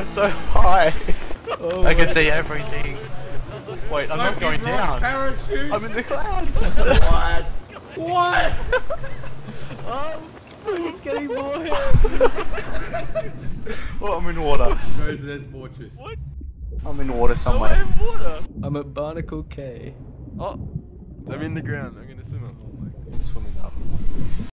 We're so high. Oh, I can see everything. Wait, I'm not going down. Parachute. I'm in the clouds. What? What? Oh, it's getting more heavy. Well, I'm in water. Go to this fortress. What? I'm in water Oh, somewhere. I'm in water. I'm at Barnacle K. Oh, I'm in the ground. I'm gonna swim up. I'm swimming up.